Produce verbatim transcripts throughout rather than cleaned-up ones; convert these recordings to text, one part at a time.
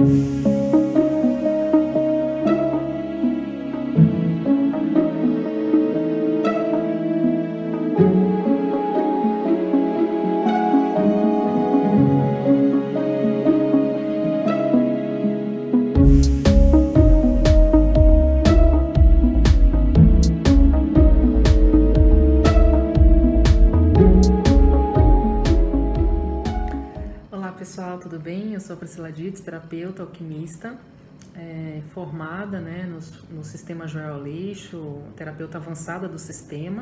Pessoal, tudo bem? Eu sou a Priscila Dietz, terapeuta alquimista, é, formada né, no, no sistema Joel Aleixo, terapeuta avançada do sistema.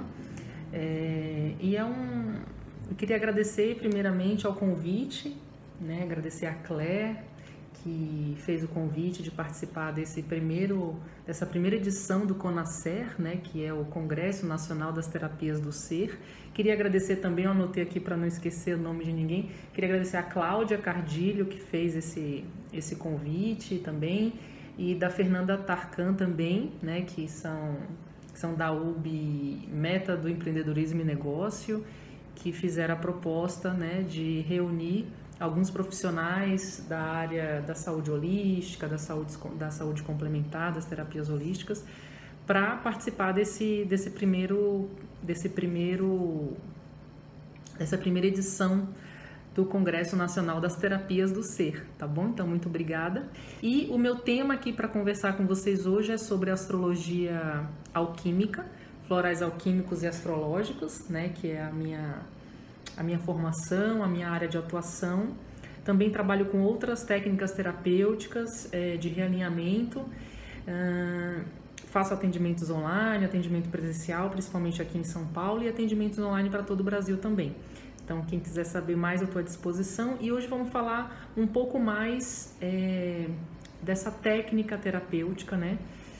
É, e é um, eu queria agradecer primeiramente ao convite, né, agradecer a Claire, que fez o convite de participar desse primeiro, dessa primeira edição do CONASER, né, que é o Congresso Nacional das Terapias do Ser. Queria agradecer também, eu anotei aqui para não esquecer o nome de ninguém, queria agradecer a Cláudia Cardilho, que fez esse, esse convite também, e da Fernanda Tarkan também, né, que são, são da U B Meta do Empreendedorismo e Negócio, que fizeram a proposta né, de reunir alguns profissionais da área da saúde holística, da saúde, da saúde complementar, das terapias holísticas, para participar desse, desse primeiro, desse primeiro, dessa primeira edição do Congresso Nacional das Terapias do Ser, tá bom? Então, muito obrigada. E o meu tema aqui para conversar com vocês hoje é sobre astrologia alquímica, florais alquímicos e astrológicos, né? Que é a minha, a minha formação, a minha área de atuação. Também trabalho com outras técnicas terapêuticas é, de realinhamento. Uh, Faço atendimentos online, atendimento presencial, principalmente aqui em São Paulo, e atendimentos online para todo o Brasil também. Então, quem quiser saber mais, eu estou à disposição. E hoje vamos falar um pouco mais é, dessa técnica terapêutica, né?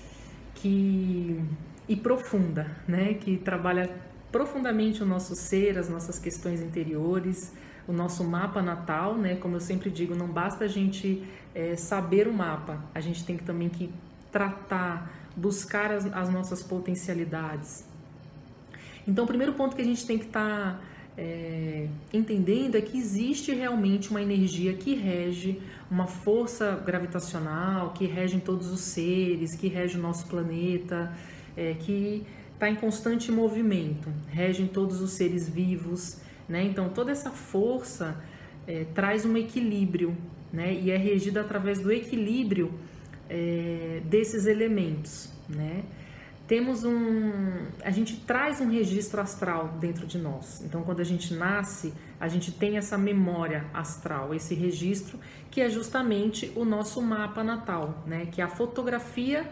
Que, e profunda, né? Que trabalha profundamente o nosso ser, as nossas questões interiores, o nosso mapa natal, né? Como eu sempre digo, não basta a gente é, saber o mapa, a gente tem que também que tratar, buscar as, as nossas potencialidades. Então, o primeiro ponto que a gente tem que estar tá, é, entendendo é que existe realmente uma energia que rege, uma força gravitacional, que rege em todos os seres, que rege o nosso planeta, é, que está em constante movimento, rege em todos os seres vivos, né? Então, toda essa força é, traz um equilíbrio, né? E é regida através do equilíbrio É, desses elementos, né? Temos um, a gente traz um registro astral dentro de nós. Então, quando a gente nasce, a gente tem essa memória astral, esse registro que é justamente o nosso mapa natal, né? Que é a fotografia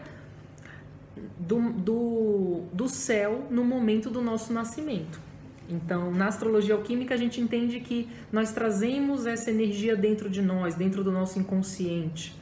do, do, do céu no momento do nosso nascimento. Então, na astrologia alquímica, a gente entende que nós trazemos essa energia dentro de nós, dentro do nosso inconsciente.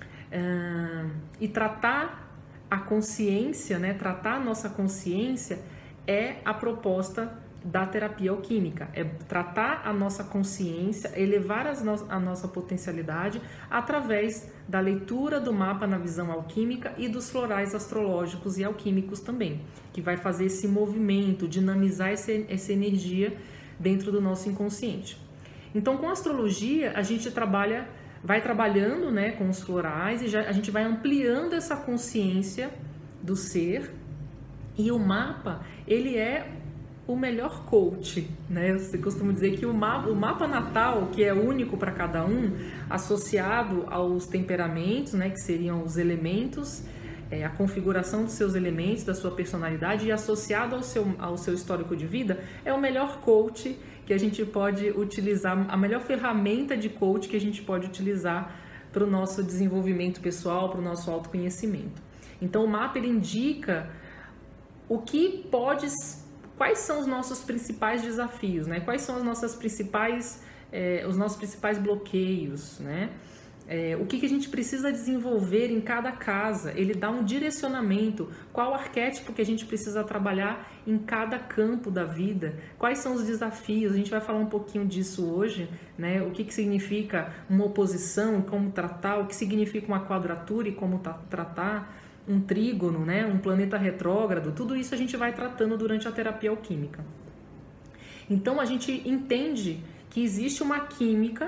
Uh, e tratar a consciência, né, tratar a nossa consciência é a proposta da terapia alquímica, é tratar a nossa consciência, elevar as no a nossa potencialidade através da leitura do mapa na visão alquímica e dos florais astrológicos e alquímicos também, que vai fazer esse movimento, dinamizar esse, essa energia dentro do nosso inconsciente. Então, com a astrologia, a gente trabalha vai trabalhando né, com os florais e já, a gente vai ampliando essa consciência do ser, e o mapa, ele é o melhor coach, né? Eu costumo dizer que o mapa, o mapa natal, que é único para cada um, associado aos temperamentos, né, que seriam os elementos, é, a configuração dos seus elementos, da sua personalidade, e associado ao seu, ao seu histórico de vida, é o melhor coach que a gente pode utilizar, a melhor ferramenta de coach que a gente pode utilizar para o nosso desenvolvimento pessoal, para o nosso autoconhecimento. Então, o mapa ele indica o que pode, quais são os nossos principais desafios, né? Quais são as nossas principais, eh, os nossos principais bloqueios, né? É, o que, que a gente precisa desenvolver em cada casa. Ele dá um direcionamento, qual arquétipo que a gente precisa trabalhar em cada campo da vida, quais são os desafios. A gente vai falar um pouquinho disso hoje, né? O que, que significa uma oposição e como tratar, o que significa uma quadratura e como tratar, um trígono, né? Um planeta retrógrado, tudo isso a gente vai tratando durante a terapia alquímica. Então a gente entende que existe uma química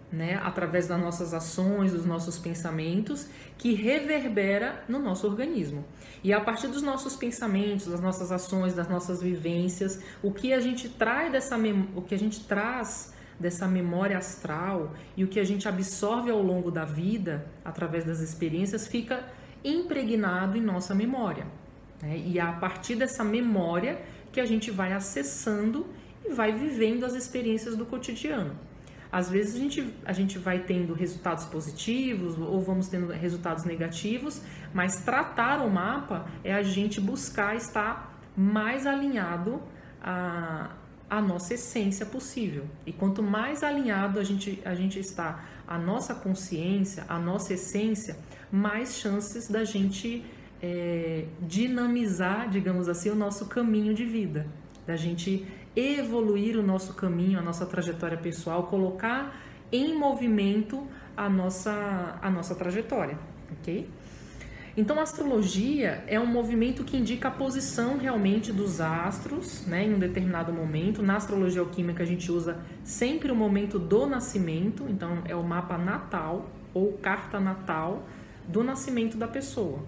né, através das nossas ações, dos nossos pensamentos, que reverbera no nosso organismo. E a partir dos nossos pensamentos, das nossas ações, das nossas vivências, o que a gente traz dessa o que a gente traz dessa memória astral e o que a gente absorve ao longo da vida, através das experiências, fica impregnado em nossa memória, né? E é a partir dessa memória que a gente vai acessando e vai vivendo as experiências do cotidiano. Às vezes a gente, a gente vai tendo resultados positivos ou vamos tendo resultados negativos, mas tratar o mapa é a gente buscar estar mais alinhado a, a nossa essência possível. E quanto mais alinhado a gente, a gente está a nossa consciência, a nossa essência, mais chances da gente é, dinamizar, digamos assim, o nosso caminho de vida, da gente evoluir o nosso caminho, a nossa trajetória pessoal, colocar em movimento a nossa, a nossa trajetória, ok? Então, a astrologia é um movimento que indica a posição realmente dos astros, né, em um determinado momento. Na astrologia alquímica, a gente usa sempre o momento do nascimento, então é o mapa natal ou carta natal do nascimento da pessoa.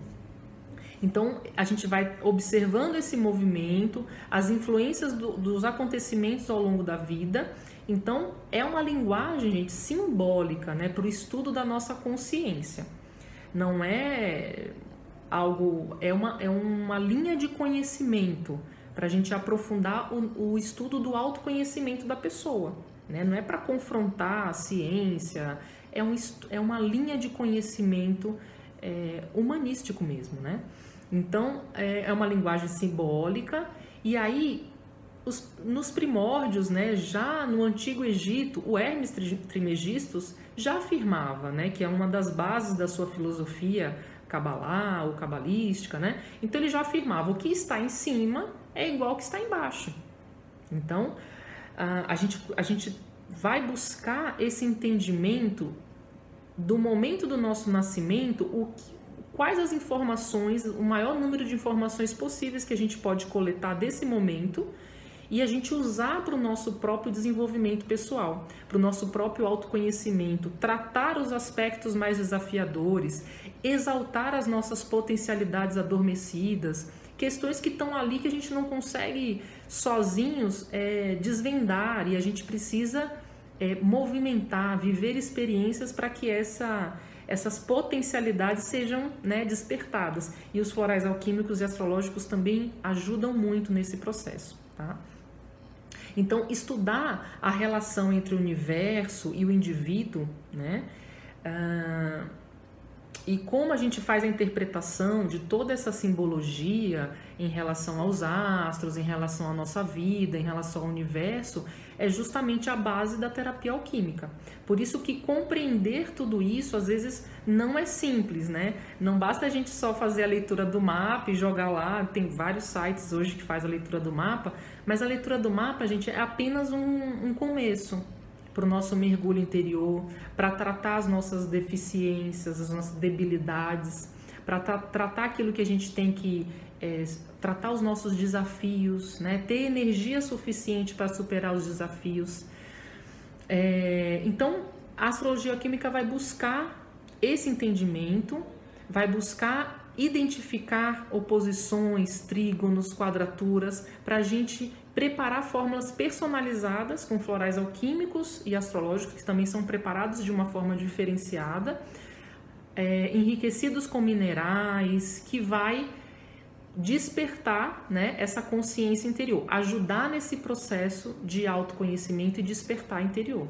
Então, a gente vai observando esse movimento, as influências do, dos acontecimentos ao longo da vida. Então, é uma linguagem, gente, simbólica, né, para o estudo da nossa consciência. Não é algo, é uma, é uma linha de conhecimento para a gente aprofundar o, o estudo do autoconhecimento da pessoa, né? Não é para confrontar a ciência, é, um, é uma linha de conhecimento é, humanístico mesmo, né? Então, é, é uma linguagem simbólica, e aí, os, nos primórdios, né, já no Antigo Egito, o Hermes Trismegistus já afirmava, né, que é uma das bases da sua filosofia cabalá ou cabalística, né? Então ele já afirmava: o que está em cima é igual ao que está embaixo. Então a gente, a gente vai buscar esse entendimento do momento do nosso nascimento, o que, quais as informações, o maior número de informações possíveis que a gente pode coletar desse momento e a gente usar para o nosso próprio desenvolvimento pessoal, para o nosso próprio autoconhecimento, tratar os aspectos mais desafiadores, exaltar as nossas potencialidades adormecidas, questões que estão ali que a gente não consegue sozinhos é, desvendar, e a gente precisa é, movimentar, viver experiências para que essa, essas potencialidades sejam, né, despertadas. E os florais alquímicos e astrológicos também ajudam muito nesse processo, tá? Então, estudar a relação entre o universo e o indivíduo, né? Ah, e como a gente faz a interpretação de toda essa simbologia em relação aos astros, em relação à nossa vida, em relação ao universo, é justamente a base da terapia alquímica. Por isso que compreender tudo isso, às vezes, não é simples, né? Não basta a gente só fazer a leitura do mapa e jogar lá, tem vários sites hoje que faz a leitura do mapa, mas a leitura do mapa, gente, é apenas um, um começo para o nosso mergulho interior, para tratar as nossas deficiências, as nossas debilidades, para tra tratar aquilo que a gente tem que é, tratar os nossos desafios, né? Ter energia suficiente para superar os desafios. É, então, a astrologia alquímica vai buscar esse entendimento, vai buscar identificar oposições, trígonos, quadraturas, para a gente preparar fórmulas personalizadas com florais alquímicos e astrológicos, que também são preparados de uma forma diferenciada, é, enriquecidos com minerais, que vai despertar, né, essa consciência interior, ajudar nesse processo de autoconhecimento e despertar interior.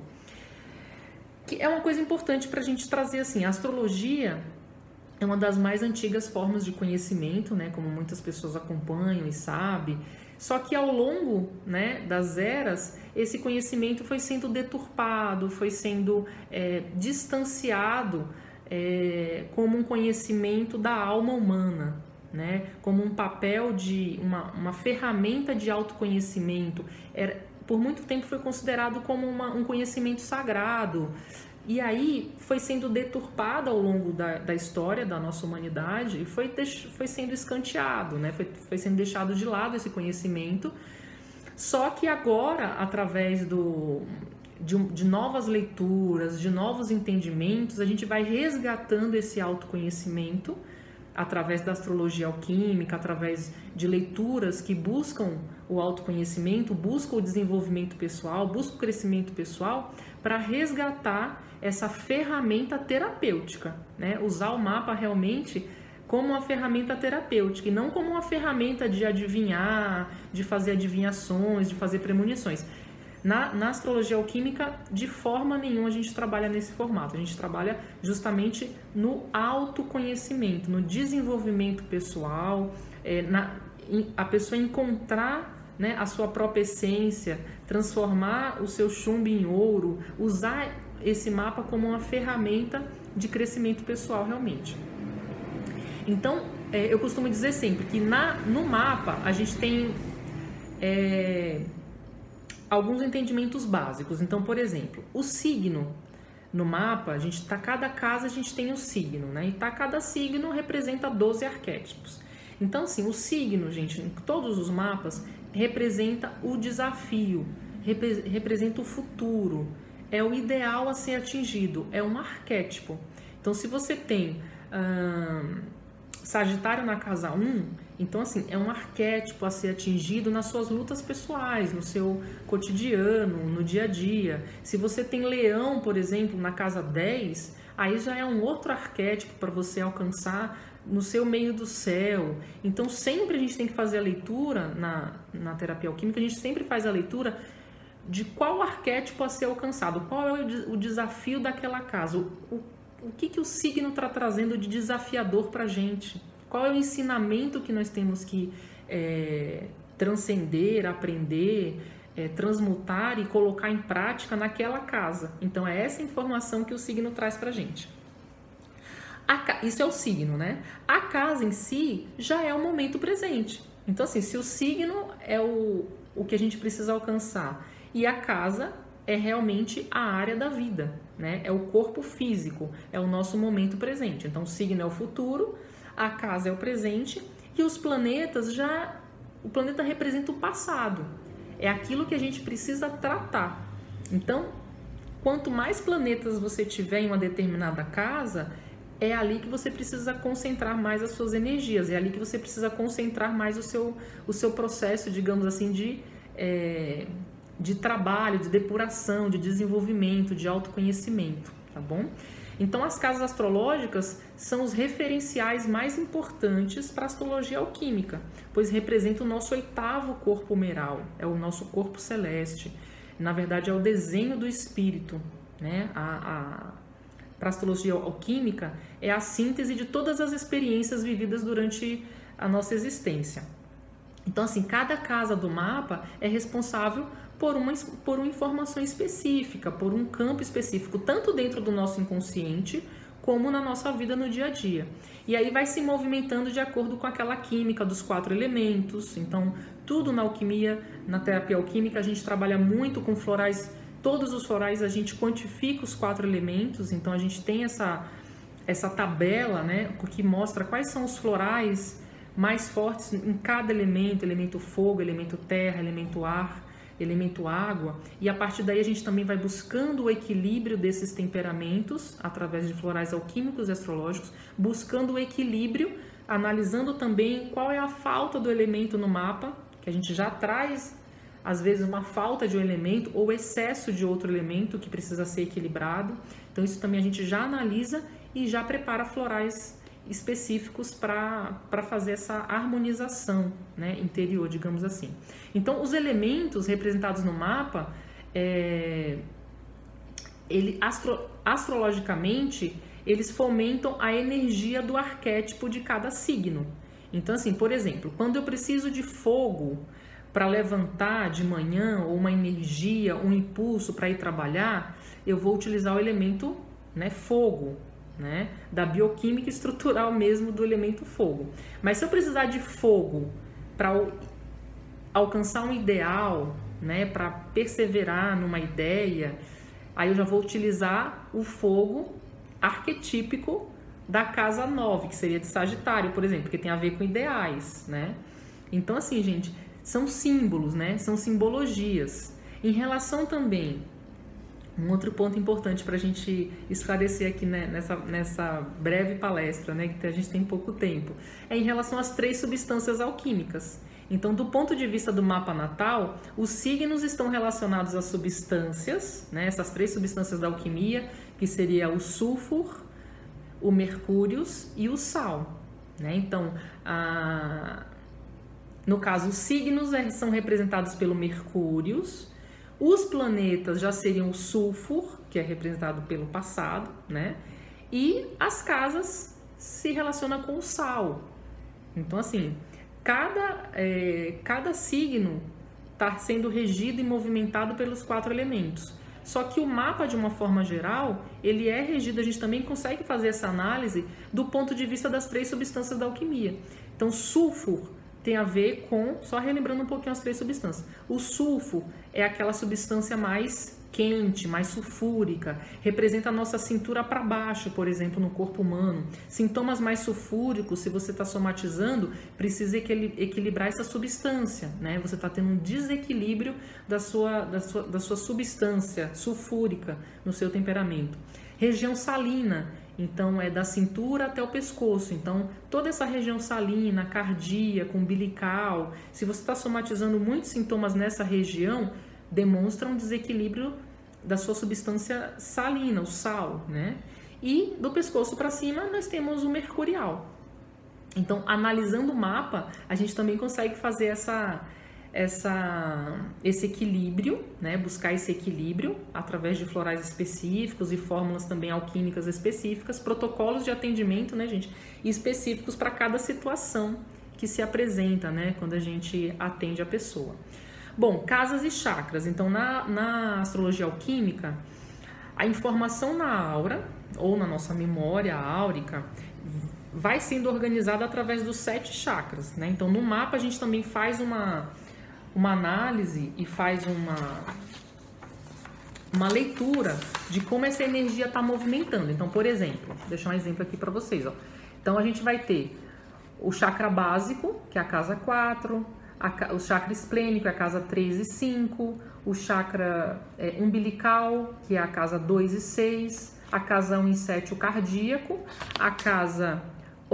Que é uma coisa importante para a gente trazer assim: a astrologia é uma das mais antigas formas de conhecimento, né, como muitas pessoas acompanham e sabem. Só que ao longo, né, das eras, esse conhecimento foi sendo deturpado, foi sendo é, distanciado é, como um conhecimento da alma humana, né, como um papel de uma, uma ferramenta de autoconhecimento. Era, por muito tempo foi considerado como uma, um conhecimento sagrado. E aí foi sendo deturpado ao longo da, da história da nossa humanidade e foi, foi sendo escanteado, né? foi, foi sendo deixado de lado esse conhecimento. Só que agora, através do, de, de novas leituras, de novos entendimentos, a gente vai resgatando esse autoconhecimento através da astrologia alquímica, através de leituras que buscam o autoconhecimento, buscam o desenvolvimento pessoal, buscam o crescimento pessoal, para resgatar essa ferramenta terapêutica, né? Usar o mapa realmente como uma ferramenta terapêutica e não como uma ferramenta de adivinhar, de fazer adivinhações, de fazer premonições. Na, na astrologia alquímica, de forma nenhuma a gente trabalha nesse formato. A gente trabalha justamente no autoconhecimento, no desenvolvimento pessoal, é, na, em, a pessoa encontrar, né, a sua própria essência, transformar o seu chumbo em ouro, usar esse mapa como uma ferramenta de crescimento pessoal realmente. Então, é, eu costumo dizer sempre que na, no mapa a gente tem é, alguns entendimentos básicos. Então, por exemplo, o signo no mapa, a gente tá, cada casa a gente tem um signo, né? E tá, cada signo representa doze arquétipos. Então, assim, o signo, gente, em todos os mapas, representa o desafio, repre, representa o futuro, é o ideal a ser atingido, é um arquétipo. Então, se você tem hum, Sagitário na casa um, então, assim, é um arquétipo a ser atingido nas suas lutas pessoais, no seu cotidiano, no dia a dia. Se você tem Leão, por exemplo, na casa dez, aí já é um outro arquétipo para você alcançar no seu meio do céu. Então, sempre a gente tem que fazer a leitura, na, na terapia alquímica, a gente sempre faz a leitura de qual arquétipo a ser alcançado, qual é o, o desafio daquela casa, o, o, o que, que o signo está trazendo de desafiador para a gente. Qual é o ensinamento que nós temos que é, transcender, aprender, é, transmutar e colocar em prática naquela casa? Então, é essa informação que o signo traz para a gente. A, isso é o signo, né? A casa em si já é o momento presente. Então, assim, se o signo é o, o que a gente precisa alcançar e a casa é realmente a área da vida, né? É o corpo físico, é o nosso momento presente. Então, o signo é o futuro, a casa é o presente e os planetas já... O planeta representa o passado. É aquilo que a gente precisa tratar. Então, quanto mais planetas você tiver em uma determinada casa, é ali que você precisa concentrar mais as suas energias. É ali que você precisa concentrar mais o seu, o seu processo, digamos assim, de, é, de trabalho, de depuração, de desenvolvimento, de autoconhecimento, tá bom? Então, as casas astrológicas são os referenciais mais importantes para a astrologia alquímica, pois representa o nosso oitavo corpo humeral, é o nosso corpo celeste. Na verdade, é o desenho do espírito, né? A, a, para a astrologia alquímica, é a síntese de todas as experiências vividas durante a nossa existência. Então, assim, cada casa do mapa é responsável por uma, por uma informação específica, por um campo específico, tanto dentro do nosso inconsciente, como na nossa vida no dia a dia. E aí vai se movimentando de acordo com aquela química dos quatro elementos. Então, tudo na alquimia, na terapia alquímica, a gente trabalha muito com florais, todos os florais a gente quantifica os quatro elementos, então a gente tem essa, essa tabela, né, que mostra quais são os florais mais fortes em cada elemento, elemento fogo, elemento terra, elemento ar, elemento água, e a partir daí a gente também vai buscando o equilíbrio desses temperamentos através de florais alquímicos e astrológicos, buscando o equilíbrio, analisando também qual é a falta do elemento no mapa, que a gente já traz às vezes uma falta de um elemento ou excesso de outro elemento que precisa ser equilibrado. Então isso também a gente já analisa e já prepara florais específicos para fazer essa harmonização, né, interior, digamos assim. Então, os elementos representados no mapa, é, ele, astro, astrologicamente, eles fomentam a energia do arquétipo de cada signo. Então, assim, por exemplo, quando eu preciso de fogo para levantar de manhã, ou uma energia, um impulso para ir trabalhar, eu vou utilizar o elemento, né, fogo, né, da bioquímica estrutural mesmo do elemento fogo. Mas se eu precisar de fogo para alcançar um ideal, né, para perseverar numa ideia, aí eu já vou utilizar o fogo arquetípico da casa nove, que seria de Sagitário, por exemplo, que tem a ver com ideais, né? Então, assim, gente, são símbolos, né? São simbologias. Em relação também Um outro ponto importante para a gente esclarecer aqui, né, nessa, nessa breve palestra, né, que a gente tem pouco tempo, é em relação às três substâncias alquímicas. Então, do ponto de vista do mapa natal, os signos estão relacionados às substâncias, né, essas três substâncias da alquimia, que seria o sulfur, o mercúrio e o sal. Né? Então, a... no caso, os signos são representados pelo mercúrio. Os planetas já seriam o sulfur, que é representado pelo passado, né? E as casas se relacionam com o sal. Então, assim, cada, é, cada signo está sendo regido e movimentado pelos quatro elementos. Só que o mapa, de uma forma geral, ele é regido, a gente também consegue fazer essa análise do ponto de vista das três substâncias da alquimia. Então, sulfur tem a ver com, só relembrando um pouquinho as três substâncias. O sulfur é aquela substância mais quente, mais sulfúrica, representa a nossa cintura para baixo, por exemplo, no corpo humano. Sintomas mais sulfúricos, se você está somatizando, precisa equilibrar essa substância, né? Você está tendo um desequilíbrio da sua, da, sua, da sua substância sulfúrica no seu temperamento. Região salina, então é da cintura até o pescoço. Então, toda essa região salina, cardíaca, umbilical, se você está somatizando muitos sintomas nessa região, demonstra um desequilíbrio da sua substância salina, o sal, né? E do pescoço para cima nós temos o mercurial. Então, analisando o mapa, a gente também consegue fazer essa, essa, esse equilíbrio, né? Buscar esse equilíbrio através de florais específicos e fórmulas também alquímicas específicas, protocolos de atendimento, né, gente? Específicos para cada situação que se apresenta, né? Quando a gente atende a pessoa. Bom, casas e chakras. Então, na, na astrologia alquímica, a informação na aura, ou na nossa memória áurica, vai sendo organizada através dos sete chakras, né? Então, no mapa, a gente também faz uma, uma análise e faz uma, uma leitura de como essa energia está movimentando. Então, por exemplo, vou deixar um exemplo aqui para vocês. Ó. Então, a gente vai ter o chakra básico, que é a casa quatro, o chakra esplênico é a casa três e cinco, o chakra é, umbilical, que é a casa dois e seis, a casa um e sete, o cardíaco, a casa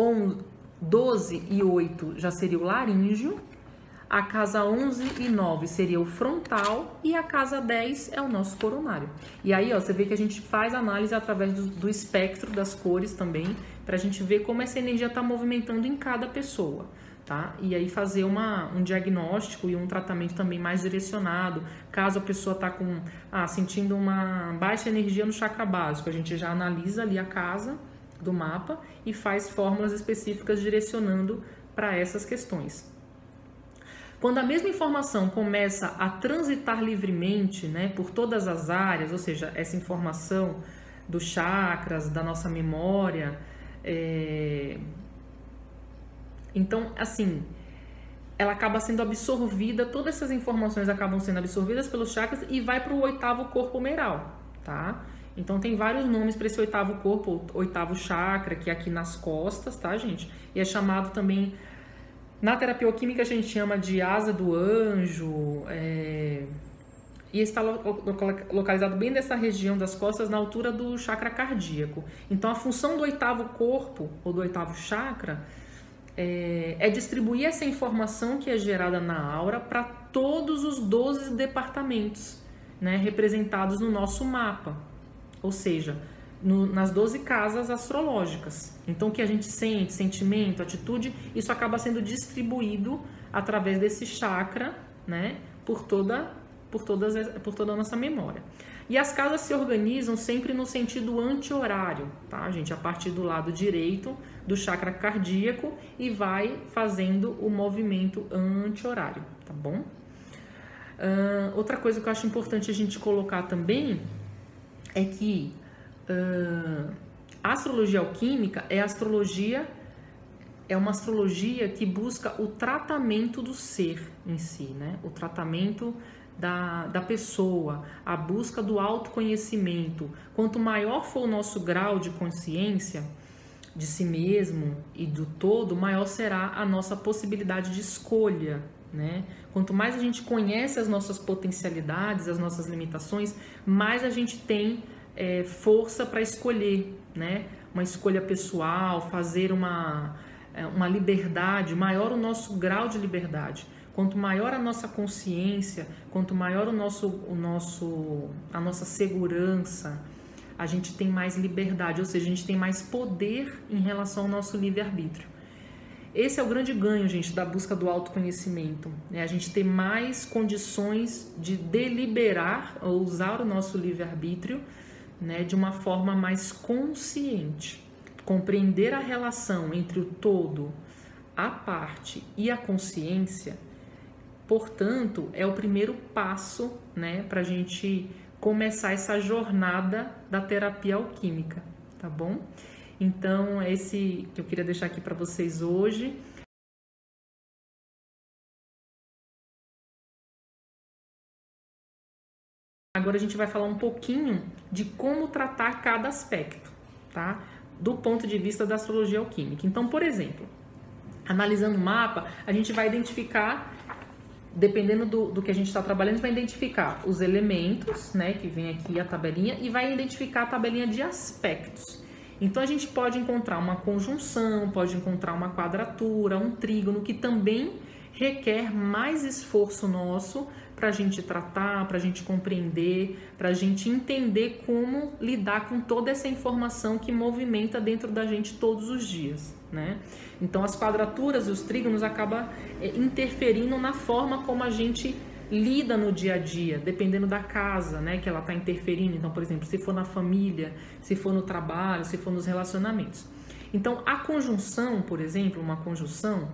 doze e oito já seria o laríngeo, a casa onze e nove seria o frontal e a casa dez é o nosso coronário. E aí, ó, você vê que a gente faz análise através do, do espectro das cores também, para a gente ver como essa energia está movimentando em cada pessoa. Tá? E aí fazer uma, um diagnóstico e um tratamento também mais direcionado. Caso a pessoa está com, ah, sentindo uma baixa energia no chakra básico, a gente já analisa ali a casa do mapa e faz fórmulas específicas direcionando para essas questões. Quando a mesma informação começa a transitar livremente, né, por todas as áreas, ou seja, essa informação dos chakras, da nossa memória, é... então, assim, ela acaba sendo absorvida, todas essas informações acabam sendo absorvidas pelos chakras e vai para o oitavo corpo humeral, tá? Então, tem vários nomes para esse oitavo corpo, oitavo chakra, que é aqui nas costas, tá, gente? E é chamado também, na terapia alquímica, a gente chama de asa do anjo, é... e está localizado bem nessa região das costas, na altura do chakra cardíaco. Então, a função do oitavo corpo, ou do oitavo chakra, É, é distribuir essa informação que é gerada na aura para todos os doze departamentos, né, representados no nosso mapa, ou seja, no, nas doze casas astrológicas. Então, o que a gente sente, sentimento, atitude, isso acaba sendo distribuído através desse chakra, né, por toda, por todas, por toda a nossa memória. E as casas se organizam sempre no sentido anti-horário, tá, gente? A partir do lado direito do chakra cardíaco e vai fazendo o movimento anti-horário, tá bom? Uh, outra coisa que eu acho importante a gente colocar também é que uh, a astrologia alquímica é a astrologia, é uma astrologia que busca o tratamento do ser em si, né? O tratamento Da, da pessoa, a busca do autoconhecimento. Quanto maior for o nosso grau de consciência de si mesmo e do todo, maior será a nossa possibilidade de escolha, né? Quanto mais a gente conhece as nossas potencialidades, as nossas limitações, mais a gente tem é, força para escolher, né? Uma escolha pessoal, fazer uma, uma liberdade, maior o nosso grau de liberdade. Quanto maior a nossa consciência, quanto maior o nosso, o nosso, a nossa segurança, a gente tem mais liberdade, ou seja, a gente tem mais poder em relação ao nosso livre-arbítrio. Esse é o grande ganho, gente, da busca do autoconhecimento, né? A gente ter mais condições de deliberar ou usar o nosso livre-arbítrio, né, de uma forma mais consciente. Compreender a relação entre o todo, a parte e a consciência, portanto, é o primeiro passo, né, para a gente começar essa jornada da terapia alquímica, tá bom? Então, é esse que eu queria deixar aqui para vocês hoje. Agora a gente vai falar um pouquinho de como tratar cada aspecto, tá? Do ponto de vista da astrologia alquímica. Então, por exemplo, analisando o mapa, a gente vai identificar, dependendo do, do que a gente está trabalhando, a gente vai identificar os elementos, né? Que vem aqui a tabelinha, e vai identificar a tabelinha de aspectos. Então, a gente pode encontrar uma conjunção, pode encontrar uma quadratura, um trígono, que também requer mais esforço nosso para a gente tratar, para a gente compreender, para a gente entender como lidar com toda essa informação que movimenta dentro da gente todos os dias, né? Então, as quadraturas e os trígonos acabam é, interferindo na forma como a gente lida no dia a dia, dependendo da casa, né, que ela está interferindo. Então, por exemplo, se for na família, se for no trabalho, se for nos relacionamentos. Então, a conjunção, por exemplo, uma conjunção,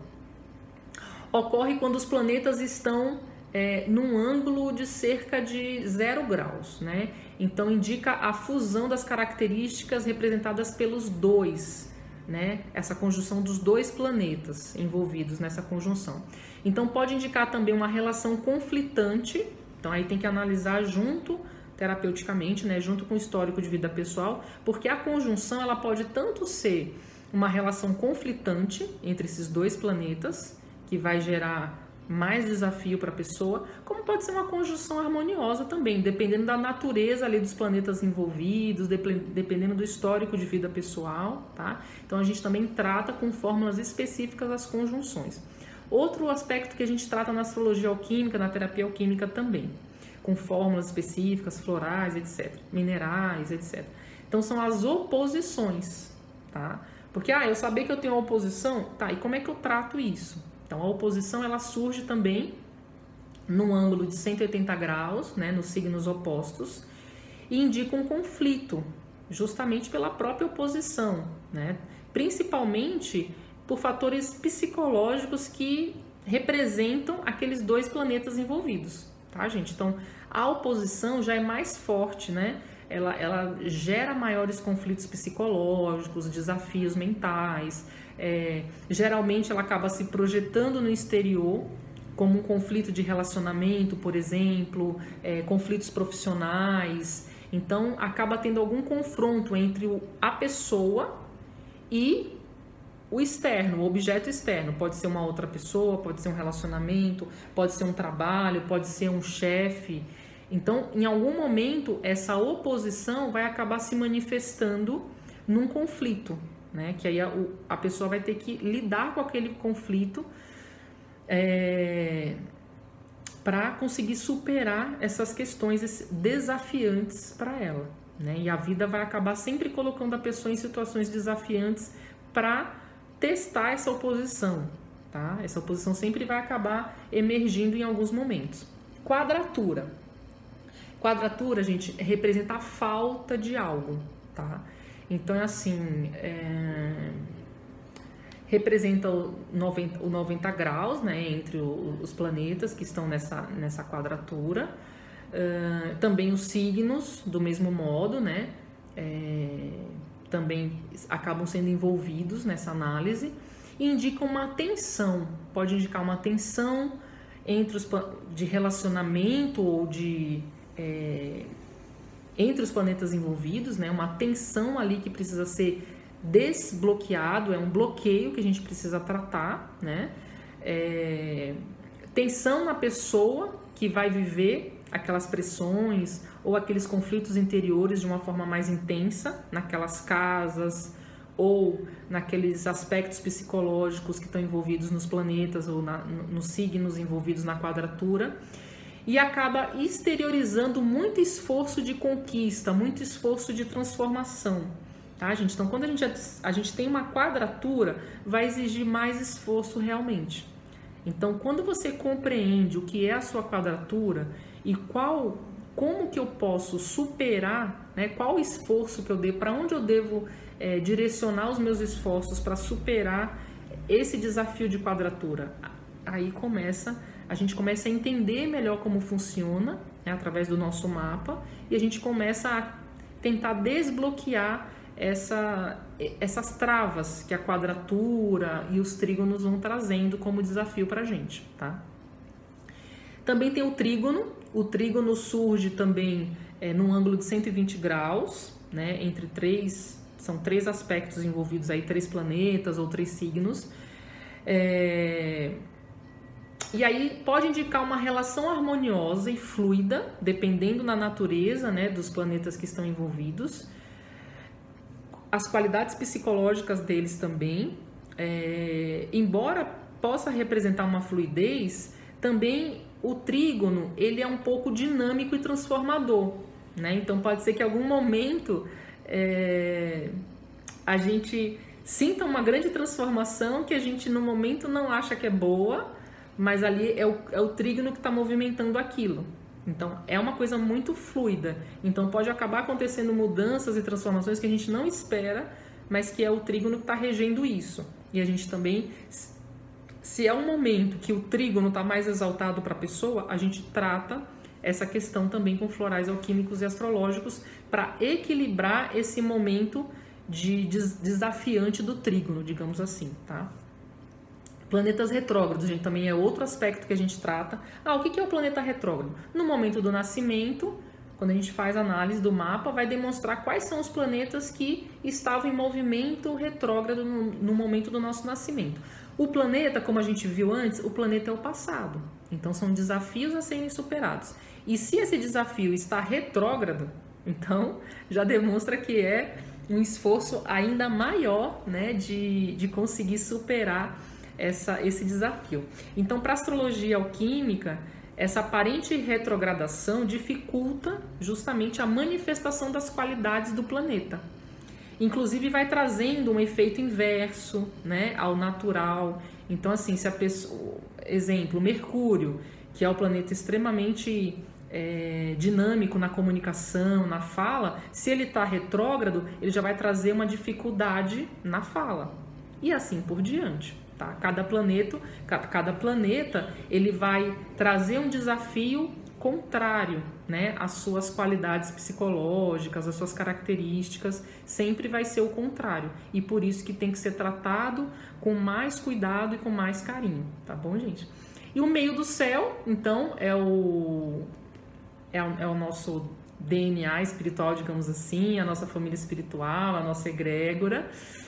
ocorre quando os planetas estão é, num ângulo de cerca de zero graus, né? Então, indica a fusão das características representadas pelos dois, né? Essa conjunção dos dois planetas envolvidos nessa conjunção. Então, pode indicar também uma relação conflitante. Então, aí tem que analisar junto, terapeuticamente, né? Junto com o histórico de vida pessoal, porque a conjunção ela pode tanto ser uma relação conflitante entre esses dois planetas, que vai gerar mais desafio para a pessoa, como pode ser uma conjunção harmoniosa também, dependendo da natureza ali dos planetas envolvidos, dependendo do histórico de vida pessoal, tá? Então a gente também trata com fórmulas específicas as conjunções. Outro aspecto que a gente trata na astrologia alquímica, na terapia alquímica também, com fórmulas específicas, florais, etcétera, minerais, etcétera. Então são as oposições, tá? Porque, ah, eu sabia que eu tenho uma oposição, tá, e como é que eu trato isso? Então, a oposição, ela surge também num ângulo de cento e oitenta graus, né, nos signos opostos, e indica um conflito, justamente pela própria oposição, né, principalmente por fatores psicológicos que representam aqueles dois planetas envolvidos, tá, gente? Então, a oposição já é mais forte, né, ela, ela gera maiores conflitos psicológicos, desafios mentais. É, geralmente ela acaba se projetando no exterior, como um conflito de relacionamento, por exemplo, é, conflitos profissionais. Então acaba tendo algum confronto entre o, a pessoa e o externo, o objeto externo. Pode ser uma outra pessoa, pode ser um relacionamento, pode ser um trabalho, pode ser um chefe. Então, em algum momento, essa oposição vai acabar se manifestando num conflito, né? Que aí a, a pessoa vai ter que lidar com aquele conflito é, para conseguir superar essas questões desafiantes para ela, né? E a vida vai acabar sempre colocando a pessoa em situações desafiantes para testar essa oposição, tá? Essa oposição sempre vai acabar emergindo em alguns momentos. Quadratura. Quadratura, gente, representa a falta de algo, tá? Então, é assim, é... representa o noventa, o noventa graus, né, entre o, os planetas que estão nessa, nessa quadratura. Uh, também os signos, do mesmo modo, né, é... também acabam sendo envolvidos nessa análise. E indicam uma tensão, pode indicar uma tensão entre os, de relacionamento ou de... É, entre os planetas envolvidos, né, uma tensão ali que precisa ser desbloqueado, é um bloqueio que a gente precisa tratar, né, é, tensão na pessoa que vai viver aquelas pressões ou aqueles conflitos interiores de uma forma mais intensa, naquelas casas ou naqueles aspectos psicológicos que estão envolvidos nos planetas ou na, nos signos envolvidos na quadratura, e acaba exteriorizando muito esforço de conquista, muito esforço de transformação, tá, gente? Então, quando a gente, a gente tem uma quadratura, vai exigir mais esforço realmente. Então, quando você compreende o que é a sua quadratura e qual, como que eu posso superar, né, qual o esforço que eu devo, para onde eu devo é, direcionar os meus esforços para superar esse desafio de quadratura, aí começa, a gente começa a entender melhor como funciona, né, através do nosso mapa, e a gente começa a tentar desbloquear essa, essas travas que a quadratura e os trígonos vão trazendo como desafio para a gente, tá? Também tem o trígono. O trígono surge também é, num ângulo de cento e vinte graus, né, entre três, são três aspectos envolvidos aí, três planetas ou três signos. É... E aí pode indicar uma relação harmoniosa e fluida, dependendo da natureza, né, dos planetas que estão envolvidos. As qualidades psicológicas deles também, é, embora possa representar uma fluidez, também o trígono ele é um pouco dinâmico e transformador, né? Então pode ser que em algum momento é, a gente sinta uma grande transformação que a gente no momento não acha que é boa, mas ali é o, é o trígono que está movimentando aquilo. Então, é uma coisa muito fluida. Então, pode acabar acontecendo mudanças e transformações que a gente não espera, mas que é o trígono que está regendo isso. E a gente também, se é um momento que o trígono está mais exaltado para a pessoa, a gente trata essa questão também com florais alquímicos e astrológicos para equilibrar esse momento de des desafiante do trígono, digamos assim, tá? Planetas retrógrados, gente, também é outro aspecto que a gente trata. Ah, o que é o planeta retrógrado? No momento do nascimento, quando a gente faz análise do mapa, vai demonstrar quais são os planetas que estavam em movimento retrógrado no, no momento do nosso nascimento. O planeta, como a gente viu antes, o planeta é o passado. Então, são desafios a serem superados. E se esse desafio está retrógrado, então, já demonstra que é um esforço ainda maior, né, de, de conseguir superar Essa, esse desafio. Então, para a astrologia alquímica, essa aparente retrogradação dificulta justamente a manifestação das qualidades do planeta. Inclusive, vai trazendo um efeito inverso, né, ao natural. Então, assim, se a pessoa, exemplo, Mercúrio, que é o planeta extremamente é, dinâmico na comunicação, na fala, se ele está retrógrado, ele já vai trazer uma dificuldade na fala. E assim por diante. Tá? Cada planeta, cada planeta ele vai trazer um desafio contrário, né, às suas qualidades psicológicas, às suas características, sempre vai ser o contrário. E por isso que tem que ser tratado com mais cuidado e com mais carinho, tá bom, gente? E o meio do céu, então, é o, é o, é o nosso D N A espiritual, digamos assim, a nossa família espiritual, a nossa egrégora.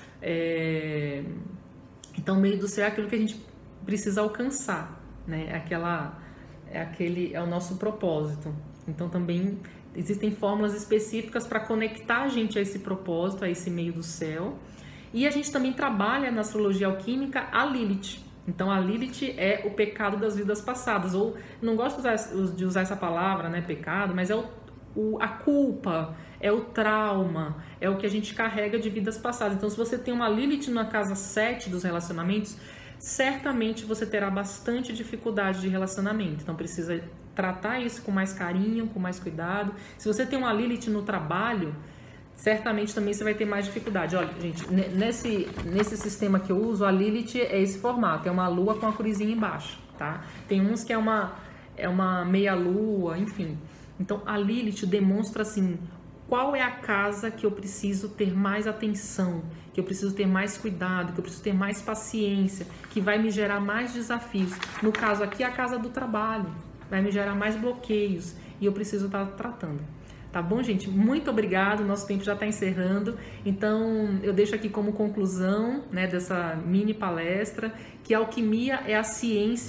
É... Então, o meio do céu é aquilo que a gente precisa alcançar, né? Aquela, é, aquele, é o nosso propósito. Então, também existem fórmulas específicas para conectar a gente a esse propósito, a esse meio do céu. E a gente também trabalha na astrologia alquímica a Lilith. Então, a Lilith é o pecado das vidas passadas. Ou, não gosto de usar essa palavra, né, pecado, mas é o, o, a culpa, é o trauma, é o que a gente carrega de vidas passadas. Então, se você tem uma Lilith na casa sete dos relacionamentos, certamente você terá bastante dificuldade de relacionamento. Então, precisa tratar isso com mais carinho, com mais cuidado. Se você tem uma Lilith no trabalho, certamente também você vai ter mais dificuldade. Olha, gente, nesse, nesse sistema que eu uso, a Lilith é esse formato, é uma lua com a cruzinha embaixo, tá? Tem uns que é uma, é uma meia-lua, enfim. Então, a Lilith demonstra, assim, qual é a casa que eu preciso ter mais atenção, que eu preciso ter mais cuidado, que eu preciso ter mais paciência, que vai me gerar mais desafios. No caso aqui, a casa do trabalho, vai me gerar mais bloqueios e eu preciso estar tratando. Tá bom, gente? Muito obrigado, nosso tempo já está encerrando. Então, eu deixo aqui como conclusão, né, dessa mini palestra que a alquimia é a ciência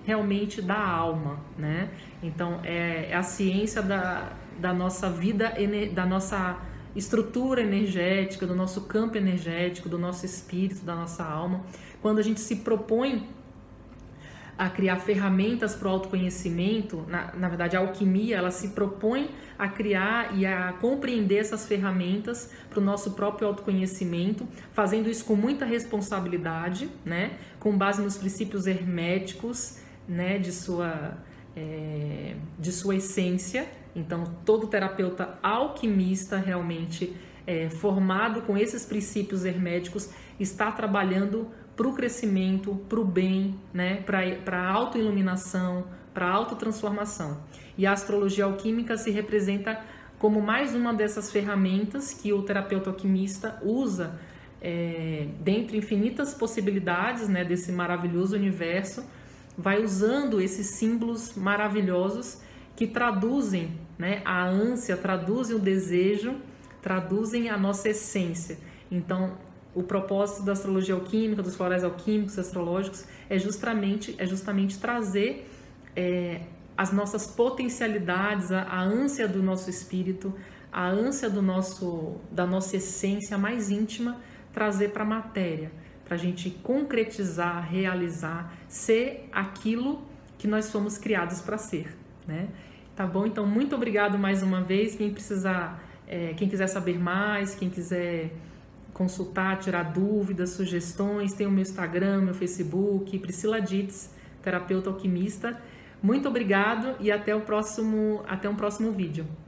realmente da alma, né? Então é, é a ciência da, da nossa vida, da nossa estrutura energética, do nosso campo energético, do nosso espírito, da nossa alma. Quando a gente se propõe a criar ferramentas para o autoconhecimento, na, na verdade a alquimia, ela se propõe a criar e a compreender essas ferramentas para o nosso próprio autoconhecimento, fazendo isso com muita responsabilidade, né? Com base nos princípios herméticos, né? de, sua, é, de sua essência. Então todo terapeuta alquimista realmente é, formado com esses princípios herméticos está trabalhando para o crescimento, para o bem, né? para a autoiluminação, para a autotransformação. E a astrologia alquímica se representa como mais uma dessas ferramentas que o terapeuta alquimista usa, é, dentre infinitas possibilidades, né, desse maravilhoso universo, vai usando esses símbolos maravilhosos que traduzem, né, a ânsia, traduzem o desejo, traduzem a nossa essência. Então, o propósito da astrologia alquímica, dos florais alquímicos, astrológicos, é justamente, é justamente trazer é, as nossas potencialidades, a, a ânsia do nosso espírito, a ânsia do nosso, da nossa essência mais íntima, trazer para a matéria, para a gente concretizar, realizar, ser aquilo que nós fomos criados para ser, né? Tá bom? Então, muito obrigado mais uma vez. Quem precisar, é, quem quiser saber mais, quem quiser consultar, tirar dúvidas, sugestões, tem o meu Instagram, meu Facebook, Priscila Dietz, terapeuta alquimista. Muito obrigado e até o próximo, até um próximo vídeo.